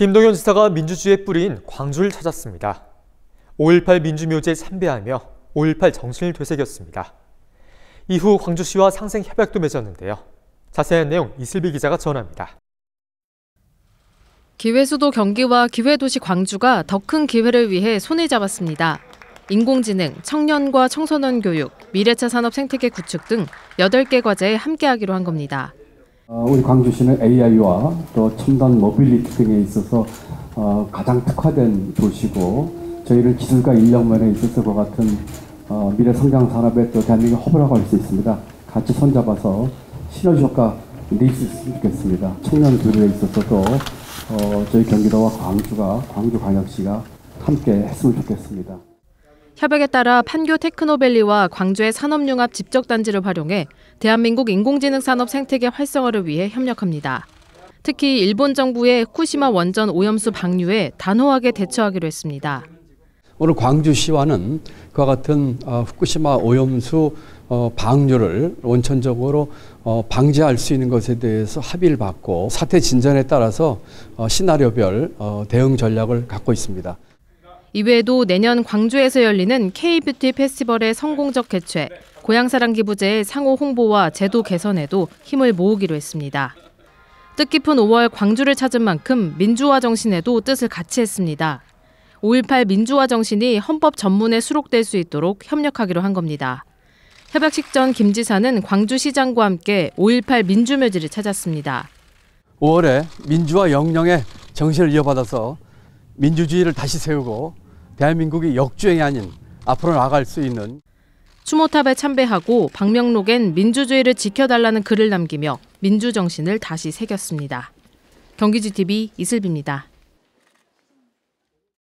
김동연 지사가 민주주의의 뿌리인 광주를 찾았습니다. 5.18 민주묘지에 참배하며 5.18 정신을 되새겼습니다. 이후 광주시와 상생협약도 맺었는데요. 자세한 내용 이슬비 기자가 전합니다. 기회수도 경기와 기회도시 광주가 더 큰 기회를 위해 손을 잡았습니다. 인공지능, 청년과 청소년 교육, 미래차 산업 생태계 구축 등 8개 과제에 함께하기로 한 겁니다. 우리 광주시는 AI와 또 첨단 모빌리티 등에 있어서 가장 특화된 도시고, 저희는 기술과 인력면에 있어서 그 같은 미래 성장 산업에 또 대한민국 허브라고 할 수 있습니다. 같이 손잡아서 시너지 효과 낼 수 있으면 좋겠습니다. 청년 교육에 있어서도 저희 경기도와 광주광역시가 함께 했으면 좋겠습니다. 협약에 따라 판교 테크노밸리와 광주의 산업융합 집적단지를 활용해 대한민국 인공지능 산업 생태계 활성화를 위해 협력합니다. 특히 일본 정부의 후쿠시마 원전 오염수 방류에 단호하게 대처하기로 했습니다. 오늘 광주시와는 그와 같은 후쿠시마 오염수 방류를 원천적으로 방지할 수 있는 것에 대해서 합의를 받고 사태 진전에 따라서 시나리오별 대응 전략을 갖고 있습니다. 이외에도 내년 광주에서 열리는 K-뷰티 페스티벌의 성공적 개최, 고향사랑 기부제의 상호 홍보와 제도 개선에도 힘을 모으기로 했습니다. 뜻깊은 5월 광주를 찾은 만큼 민주화 정신에도 뜻을 같이 했습니다. 5.18 민주화 정신이 헌법 전문에 수록될 수 있도록 협력하기로 한 겁니다. 협약식 전 김 지사는 광주시장과 함께 5.18 민주묘지를 찾았습니다. 5월에 민주화 영령의 정신을 이어받아서 민주주의를 다시 세우고 대한민국이 역주행이 아닌 앞으로 나아갈 수 있는 추모탑에 참배하고 방명록엔 민주주의를 지켜달라는 글을 남기며 민주정신을 다시 새겼습니다. 경기지TV 이슬비입니다.